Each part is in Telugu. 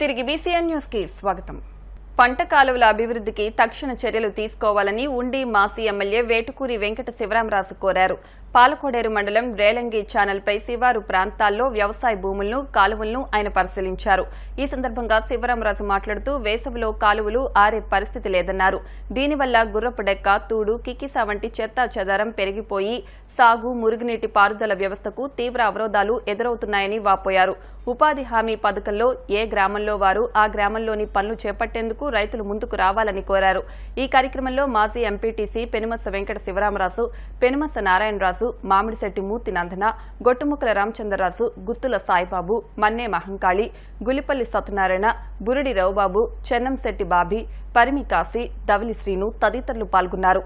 తిరిగి బీసీఎన్ న్యూస్ కి స్వాగతం. పంట కాలువల అభివృద్ధికి తక్షణ చర్యలు తీసుకోవాలని ఉండి మాజీ ఎమ్మెల్యే వేటుకూరి వెంకట శివరామరాజు కోరారు. పాలకోడేరు మండలం రేలంగి ఛానల్పై శివారు ప్రాంతాల్లో వ్యవసాయ భూములను, కాలువలను ఆయన పరిశీలించారు. ఈ సందర్భంగా శివరామరాజు మాట్లాడుతూ వేసవిలో కాలువలు ఆరే పరిస్థితి లేదన్నారు. దీనివల్ల గుర్రపుడెక్క, తూడు, కికిసా వంటి చెత్తా చెదారం పెరిగిపోయి సాగు, మురుగునీటి పారుదల వ్యవస్థకు తీవ్ర అవరోధాలు ఎదురవుతున్నాయని వాపోయారు. ఉపాధి హామీ పథకంలో ఏ గ్రామంలో వారు ఆ గ్రామంలోని పనులు చేపట్టేందుకు రైతులు ముందుకు రావాలని కోరారు. ఈ కార్యక్రమంలో మాజీ ఎంపీటీసీ పెనుమత్స వెంకట శివరామరాజు, పెనుమత్స నారాయణరాజు, మామిడిశెట్టి మూర్తి నందన, గొట్టుముక్కల రామచంద్రరాజు, గుత్తుల సాయిబాబు, మన్నే మహంకాళి, గులిపల్లి సత్యనారాయణ, బురుడి రౌబాబు, చెన్నంశెట్టి బాబీ, పరిమి కాశీ, దవిలి శ్రీను తదితరులు పాల్గొన్నారు.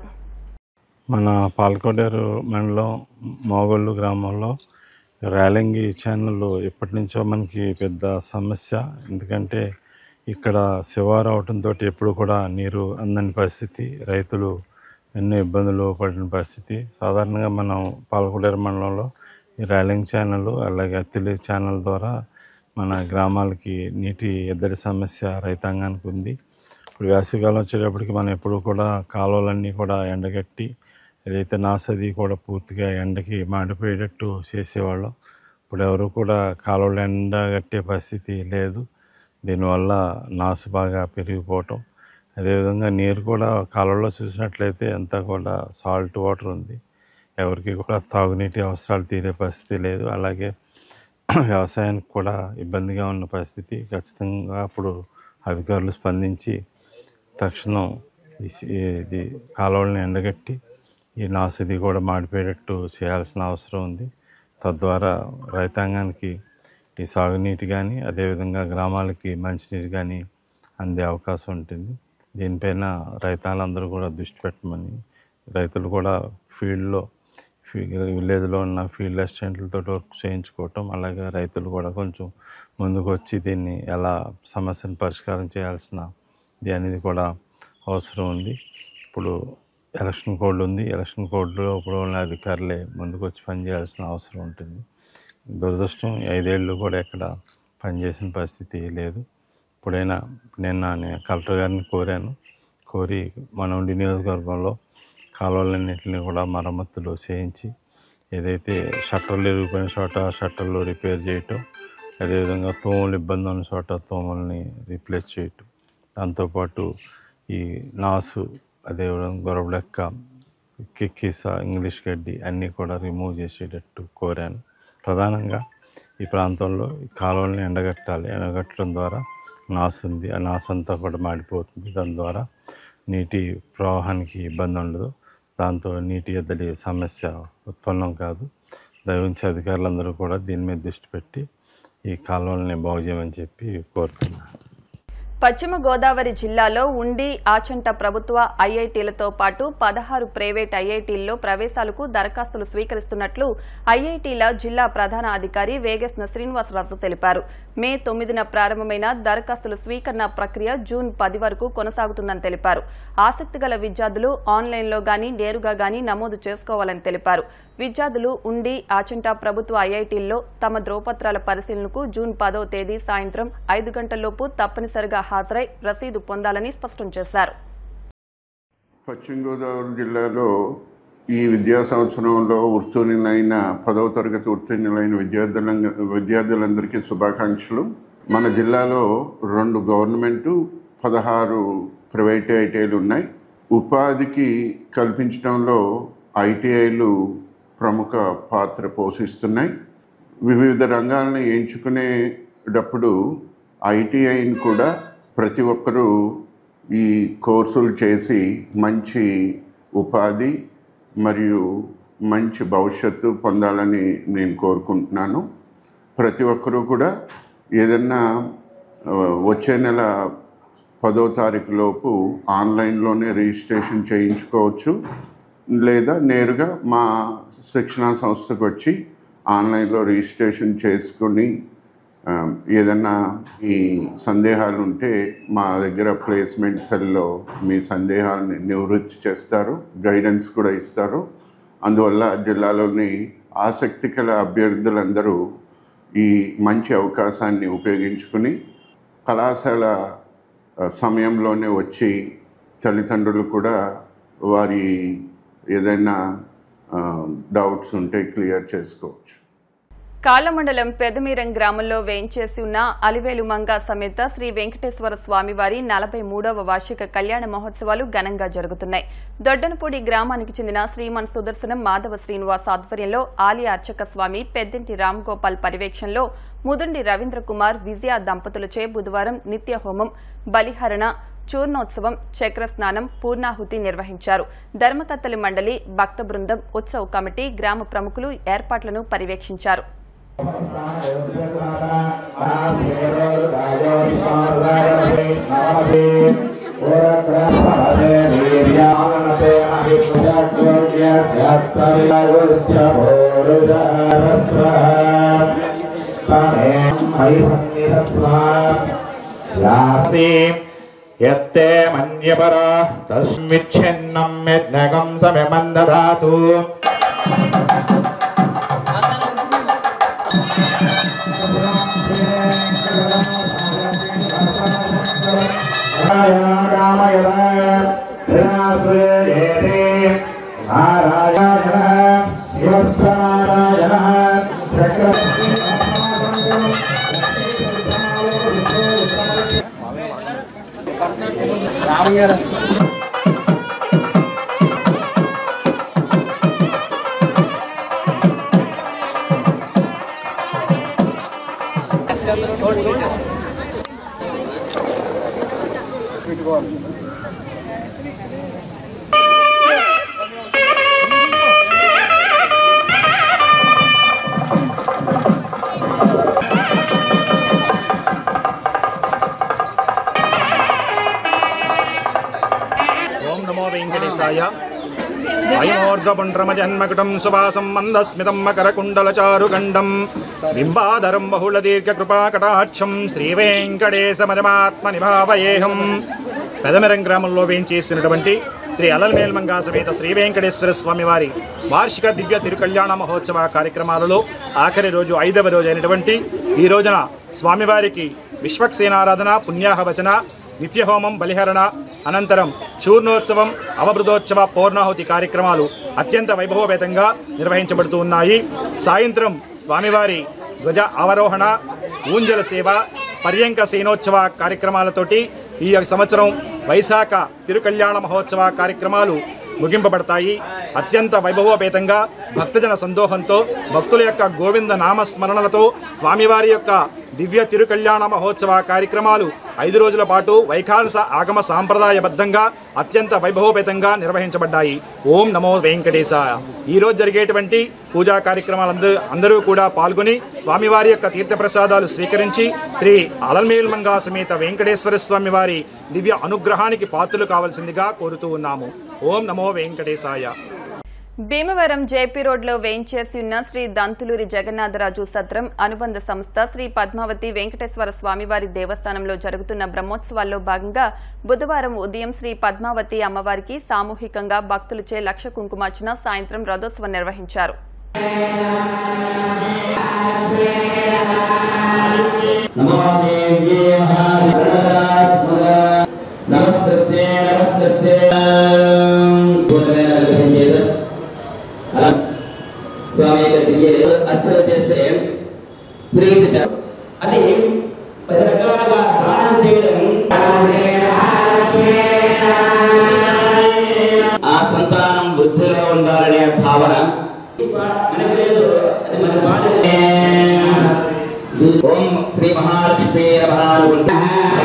మన పాలకోడేరు మండలం మోగోళ్ళు గ్రామంలో రేలంగి ఛానల్ ఎప్పటి నుంచో మనకి పెద్ద సమస్య. ఎందుకంటే ఇక్కడ శివారు అవడంతో ఎప్పుడు కూడా నీరు అందని పరిస్థితి, రైతులు ఎన్నో ఇబ్బందులు పడిన పరిస్థితి. సాధారణంగా మనం పాలకోడేరు మండలంలో ఈ రేలంగి ఛానల్ అలాగే అత్తిలి ఛానల్ ద్వారా మన గ్రామాలకి నీటి ఎద్దడి సమస్య రైతాంగానికి ఉంది. ఇప్పుడు వేసవికాలం వచ్చేటప్పటికి మనం ఎప్పుడు కూడా కాలువలన్నీ కూడా ఎండగట్టి ఏదైతే నాసది కూడా పూర్తిగా ఎండకి మాడిపోయేటట్టు చేసేవాళ్ళం. ఇప్పుడు ఎవరు కూడా కాలువలు ఎండగట్టే పరిస్థితి లేదు. దీనివల్ల నాసు బాగా పెరిగిపోవటం, అదేవిధంగా నీరు కూడా కాలువలో చూసినట్లయితే అంతా కూడా సాల్ట్ వాటర్ ఉంది. ఎవరికి కూడా తాగునీటి అవసరాలు తీరే పరిస్థితి లేదు. అలాగే వ్యవసాయానికి కూడా ఇబ్బందిగా ఉన్న పరిస్థితి. ఖచ్చితంగా అప్పుడు అధికారులు స్పందించి తక్షణం ఇది కాలువలను ఎండగట్టి ఈ నాసుది కూడా మాడిపోయేటట్టు చేయాల్సిన అవసరం ఉంది. తద్వారా రైతాంగానికి ఈ సాగునీటి కానీ అదేవిధంగా గ్రామాలకి మంచినీరు కానీ అందే అవకాశం ఉంటుంది. దీనిపైన రైతాంగులందరూ కూడా దృష్టి పెట్టమని, రైతులు కూడా విలేజ్లో ఉన్న ఫీల్డ్ అసిస్టెంట్లతో వర్క్ చేయించుకోవటం, అలాగే రైతులు కూడా కొంచెం ముందుకు వచ్చి దీన్ని ఎలా సమస్యను పరిష్కారం చేయాల్సినది అనేది కూడా అవసరం ఉంది. ఇప్పుడు ఎలక్షన్ కోడ్ ఉంది. ఎలక్షన్ కోడ్లో ఇప్పుడు ఉన్న అధికారులే ముందుకు వచ్చి పనిచేయాల్సిన అవసరం ఉంటుంది. దురదృష్టం 5 ఏళ్ళు కూడా ఎక్కడ పనిచేసిన పరిస్థితి లేదు. ఇప్పుడైనా నేను కలెక్టర్ గారిని కోరి మన ఉండి నియోజకవర్గంలో కాలువలన్నింటినీ కూడా మరమ్మతులు చేయించి ఏదైతే షట్టర్లు ఇరిగిపోయిన చోట షట్టర్లు రిపేర్ చేయటం, అదేవిధంగా తోములు ఇబ్బంది ఉన్న చోట తోములని రీప్లేస్ చేయటం, దాంతోపాటు ఈ నాసు అదేవిధంగా గొరవలెక్క, కిక్కిసా, ఇంగ్లీష్ గడ్డి అన్నీ కూడా రిమూవ్ చేసేటట్టు కోరాను. ప్రధానంగా ఈ ప్రాంతంలో ఈ కాలువలను ఎండగట్టాలి. ఎండగట్టడం ద్వారా నాసు ఉంది, ఆ నాసు అంతా కూడా మాడిపోతుంది. దాని ద్వారా నీటి ప్రవాహానికి ఇబ్బంది ఉండదు. దాంతో నీటి ఎద్దడి సమస్య ఉత్పన్నం కాదు. దయవుంచి అధికారులందరూ కూడా దీని మీద దృష్టి పెట్టి ఈ కాలువలని బాగు చేయమని చెప్పి కోరుతున్నాను. పశ్చిమ గోదావరి జిల్లాలో ఉండి, ఆచంట ప్రభుత్వ ఐఐటీలతో పాటు 16 ప్రైవేట్ ఐఐటీల్లో ప్రవేశాలకు దరఖాస్తులు స్వీకరిస్తున్నట్లు ఐఐటీల జిల్లా ప్రధాన అధికారి వేగేశ్న శ్రీనివాసరాజు తెలిపారు. మే 9న ప్రారంభమైన దరఖాస్తుల స్వీకరణ ప్రక్రియ జూన్ 10 వరకు కొనసాగుతుందని తెలిపారు. ఆసక్తి గల విద్యార్థులు ఆన్లైన్లో గానీ నేరుగా గానీ నమోదు చేసుకోవాలని తెలిపారు. విద్యార్థులు ఉండి, ఆచంట ప్రభుత్వ ఐఐటీల్లో తమ ధ్రువపత్రాల పరిశీలనకు జూన్ 10వ తేదీ సాయంత్రం 5 గంటల్లోపు తప్పనిసరిగా హాజరై రసీదు పొందాలని స్పష్టం చేశారు. పశ్చిమ గోదావరి జిల్లాలో ఈ విద్యా సంవత్సరంలో ఉత్తీర్ణులైన 10వ తరగతి ఉత్తీర్ణులైన విద్యార్థులందరికీ శుభాకాంక్షలు. మన జిల్లాలో 2 గవర్నమెంటు 16 ప్రైవేట్ ఐటీఐలు ఉన్నాయి. ఉపాధికి కల్పించడంలో ఐటీఐలు ప్రముఖ పాత్ర పోషిస్తున్నాయి. వివిధ రంగాలను ఎంచుకునేటప్పుడు ఐటీఐని కూడా ప్రతి ఒక్కరూ ఈ కోర్సులు చేసి మంచి ఉపాధి మరియు మంచి భవిష్యత్తు పొందాలని నేను కోరుకుంటున్నాను. ప్రతి ఒక్కరూ కూడా ఏదన్నా వచ్చే నెల 10వ తారీఖు లోపు ఆన్లైన్లోనే రిజిస్ట్రేషన్ చేయించుకోవచ్చు, లేదా నేరుగా మా శిక్షణా సంస్థకు వచ్చి ఆన్లైన్లో రిజిస్ట్రేషన్ చేసుకుని ఏదన్నా ఈ సందేహాలు ఉంటే మా దగ్గర ప్లేస్మెంట్ సెల్లో మీ సందేహాలని నివృత్తి చేస్తారు, గైడెన్స్ కూడా ఇస్తారు. అందువల్ల జిల్లాలోని ఆసక్తి గల అభ్యర్థులందరూ ఈ మంచి అవకాశాన్ని ఉపయోగించుకుని కళాశాల సమయంలోనే వచ్చి తల్లిదండ్రులు కూడా వారి ఏదైనా డౌట్స్ ఉంటే క్లియర్ చేసుకోవచ్చు. కాళ్ళ మండలం పెదమీరం గ్రామంలో వేయించేసి ఉన్న అలివేలు మంగ సమేత శ్రీ వెంకటేశ్వర స్వామివారి 43వ వార్షిక కళ్యాణ మహోత్సవాలు ఘనంగా జరుగుతున్నాయి. దొడ్డనపూడి గ్రామానికి చెందిన శ్రీమన్ సుదర్శనం మాధవ శ్రీనివాస్ ఆధ్వర్యంలో ఆలయ అర్చక స్వామి పెద్దింటి రామ్ గోపాల్ పర్యవేక్షణలో ముదుండి రవీంద్ర కుమార్ విజయ దంపతులచే బుధవారం నిత్య హోమం, బలిహరణ, చూర్ణోత్సవం, చక్రస్నానం, పూర్ణాహుతి నిర్వహించారు. ధర్మకర్తలి మండలి, భక్త బృందం, ఉత్సవ కమిటీ, గ్రామ ప్రముఖులు ఏర్పాట్లను పర్యవేక్షించారు. యత్తే మన్యపరా తస్మిచ్ఛిన్నం యజ్ఞకం సమయమందధాతు. ఓం నమో వెంకటేశాయ. అయోర్ధపుండ్రమజన్మకుటం సువాసం మందస్మితం మకరకుండలచారుగండం బింబాధరం బహుళదీర్ఘకృపాకటాక్షం శ్రీవేంకటేశమజమాత్మని భావయేహం. పెదమెరం గ్రామంలో వేయించేసినటువంటి శ్రీ అలల్మేల్మంగా సమేత శ్రీ వెంకటేశ్వర స్వామివారి వార్షిక దివ్య తిరుకళ్యాణ మహోత్సవ కార్యక్రమాలలో ఆఖరి రోజు 5వ రోజు అయినటువంటి ఈ రోజున స్వామివారికి విశ్వక్సేనారాధన, పుణ్యాహవచన, నిత్యహోమం, బలిహరణ అనంతరం చూర్ణోత్సవం, అవబృతోత్సవ, పూర్ణాహుతి కార్యక్రమాలు అత్యంత వైభవపేతంగా నిర్వహించబడుతూ ఉన్నాయి. సాయంత్రం స్వామివారి ధ్వజ అవరోహణ, ఊంజల సేవ, పర్యంక సేనోత్సవ కార్యక్రమాలతోటి ఈ సంవత్సరం వైశాఖ తిరుకళ్యాణ మహోత్సవ కార్యక్రమాలు ముగింపబడతాయి. అత్యంత వైభవోపేతంగా భక్తజన సందోహంతో భక్తుల యొక్క గోవింద నామస్మరణలతో స్వామివారి యొక్క దివ్య తిరుకళ్యాణ మహోత్సవ కార్యక్రమాలు 5 రోజుల పాటు వైఖానస ఆగమ సాంప్రదాయబద్ధంగా అత్యంత వైభవోపేతంగా నిర్వహించబడ్డాయి. ఓం నమో వెంకటేశాయ. ఈరోజు జరిగేటువంటి పూజా కార్యక్రమాలు అందరూ కూడా పాల్గొని స్వామివారి యొక్క తీర్థప్రసాదాలు స్వీకరించి శ్రీ అలల్మేల్మంగా సమేత వెంకటేశ్వర స్వామి వారి దివ్య అనుగ్రహానికి పాత్రలు కావాల్సిందిగా కోరుతూ ఉన్నాము. ఓం నమో వెంకటేశాయ. భీమవరం జేపీ రోడ్లో వేయించేసి ఉన్న శ్రీ దంతులూరి జగన్నాథరాజు సత్రం అనుబంధ సంస్థ శ్రీ పద్మావతి వెంకటేశ్వర స్వామివారి దేవస్థానంలో జరుగుతున్న బ్రహ్మోత్సవాల్లో భాగంగా బుధవారం ఉదయం శ్రీ పద్మావతి అమ్మవారికి సామూహికంగా భక్తులచే లక్ష కుంకుమార్చన, సాయంత్రం రథోత్సవం నిర్వహించారు. స్వామి అర్చన చేస్తే ప్రీతిగా అది 10 రకాలుగా దానం చేయడం, ఆ సంతానం వృద్ధిలో ఉండాలనే భావన మనకు లేదు. అది మన బాధ్యత. ఓం శ్రీ మహాలక్ష్మీ నమః.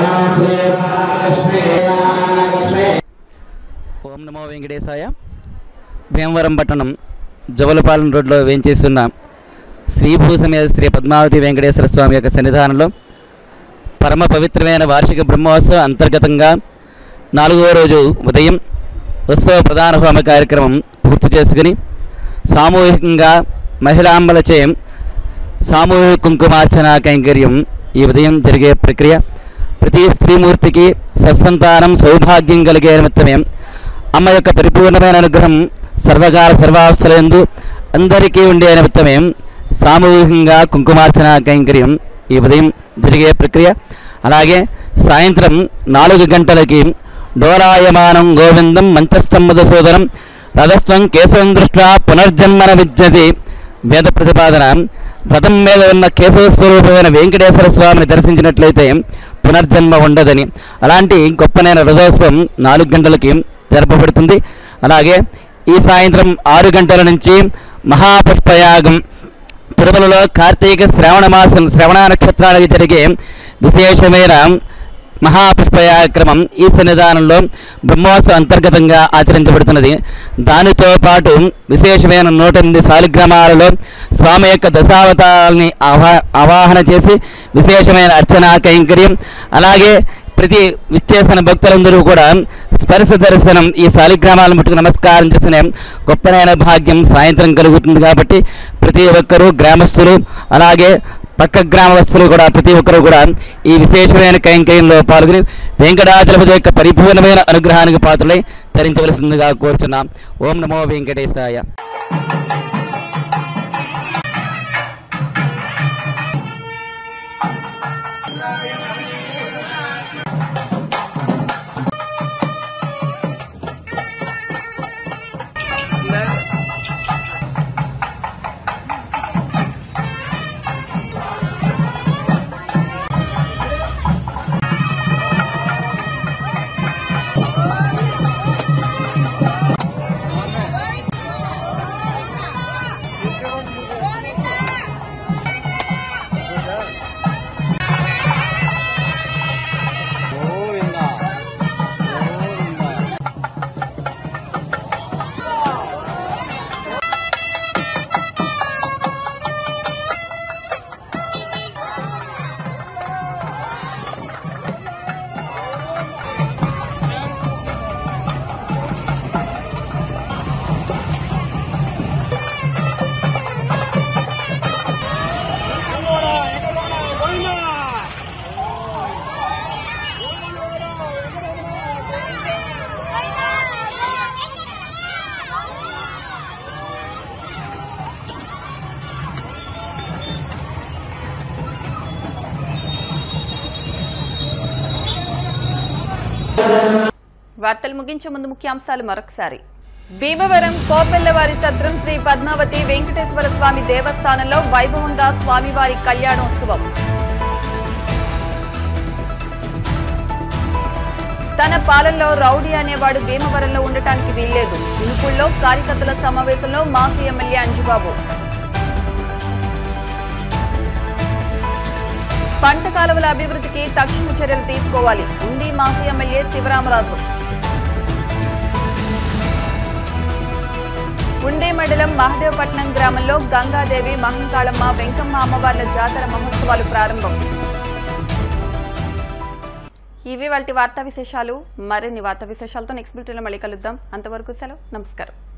ఓం నమో వెంకటేశాయ. భీమవరం పట్టణం జవలపాలెం రోడ్లో వేంచేస్తున్న శ్రీభూసమేత శ్రీ పద్మావతి వెంకటేశ్వర స్వామి యొక్క సన్నిధానంలో పరమ పవిత్రమైన వార్షిక బ్రహ్మోత్సవం అంతర్గతంగా 4వ రోజు ఉదయం ఉత్సవ ప్రధాన హోమ కార్యక్రమం పూర్తి చేసుకుని సామూహికంగా మహిళాంబలచే సామూహిక కుంకుమార్చన కైంకర్యం ఈ ఉదయం జరిగే ప్రక్రియ. ప్రతి స్త్రీమూర్తికి సత్సంతానం, సౌభాగ్యం కలిగే నిమిత్తమే అమ్మ యొక్క పరిపూర్ణమైన అనుగ్రహం సర్వకాల సర్వావస్థలందు అందరికీ ఉండే నిమిత్తమే సామూహికంగా కుంకుమార్చన కైంకర్యం ఈ ఉదయం జరిగే ప్రక్రియ. అలాగే సాయంత్రం 4 గంటలకి డోలాయమానం గోవిందం మంచస్థం మధుసూదనం రథస్థం కేశవం దృష్ట్యా పునర్జన్మన విద్యతి వేద ప్రతిపాదన. రథం మీద ఉన్న కేశవ స్వరూపమైన వెంకటేశ్వర స్వామిని దర్శించినట్లయితే పునర్జన్మ ఉండదని. అలాంటి గొప్పనైన రథోత్సవం 4 గంటలకి జరపబడుతుంది. అలాగే ఈ సాయంత్రం 6 గంటల నుంచి మహాపుష్పయాగం తిరుమలలో కార్తీక శ్రవణ నక్షత్రానికి జరిగే విశేషమైన మహాపుష్పయాక్రమం ఈ సన్నిధానంలో బ్రహ్మోత్సవం అంతర్గతంగా ఆచరించబడుతున్నది. దానితో పాటు విశేషమైన 108 శాలిగ్రామాలలో స్వామి యొక్క దశావతారాలని ఆవాహన చేసి విశేషమైన అర్చనా కైంకర్యం, అలాగే ప్రతి విచ్చేసిన భక్తులందరూ కూడా స్పర్శ దర్శనం ఈ శాలిగ్రామాలను ముట్టుకు నమస్కారం చేసిన గొప్పనైన భాగ్యం సాయంత్రం కలుగుతుంది. కాబట్టి ప్రతి ఒక్కరూ గ్రామస్తులు అలాగే పక్క గ్రామస్తులు కూడా ప్రతి ఒక్కరూ కూడా ఈ విశేషమైన కైంకర్యంలో పాల్గొని వెంకటాచలపతి యొక్క పరిపూర్ణమైన అనుగ్రహానికి పాత్రలై ధరించవలసిందిగా కోరుచున్నాం. ఓం నమో వెంకటేశాయ. వార్తలు ముగించే ముందు ముఖ్యాంశాలు మరొకసారి. భీమవరం కోపెల్లవారి సత్రం శ్రీ పద్మావతి వెంకటేశ్వర స్వామి దేవస్థానంలో వైభవంగా స్వామివారి కళ్యాణోత్సవం. తన పాలనలో రౌడీ అనేవాడు భీమవరంలో ఉండటానికి వీల్లేదు. ఇనుకుల్లో కార్యకర్తల సమావేశంలో మాజీ ఎమ్మెల్యే అంజుబాబు. పంట కాలువల అభివృద్ధికి తక్షణ చర్యలు తీసుకోవాలి. ఉండి మాజీ ఎమ్మెల్యే శివరామరాజు. ఉండే మండలం మహదేవపట్నం గ్రామంలో గంగాదేవి, మహంకాళమ్మ, వెంకమ్మ అమ్మవార్ల జాతర మహోత్సవాలు ప్రారంభం. ఇవి వాటి వార్తా విశేషాలు. మరిన్ని వార్తా విశేషాలతో నెక్స్ట్ బులెటిన్లో మళ్ళీ కలుద్దాం. అంతవరకు సెలవు. నమస్కారం.